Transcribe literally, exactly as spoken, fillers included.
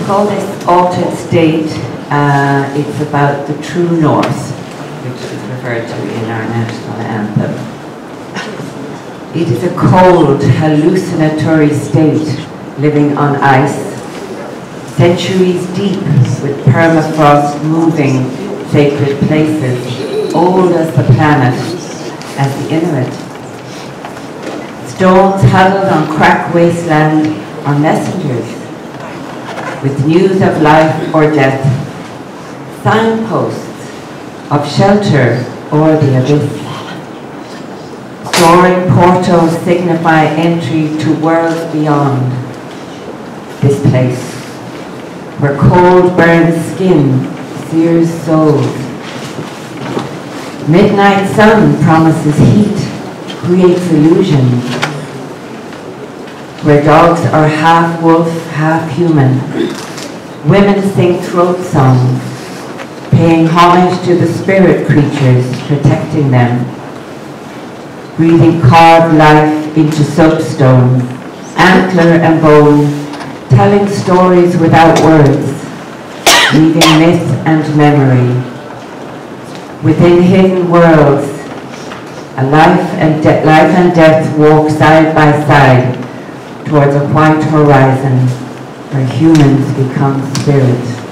call this Altered State. Uh, it's about the true north, which is referred to in our national anthem. It is a cold, hallucinatory state living on ice, centuries deep with permafrost moving sacred places, old as the planet, as the Inuit. Stones huddled on crack wasteland are messengers with news of life or death, signposts of shelter or the abyss. Soaring portals signify entry to worlds beyond this place, where cold burns skin, sears souls. Midnight sun promises heat, creates illusions, where dogs are half wolf, half human. Women sing throat songs, paying homage to the spirit creatures protecting them, breathing carved life into soapstone, antler and bone, telling stories without words, weaving myth and memory. Within hidden worlds, a life and, de- life and death walk side by side towards a white horizon where humans become spirits.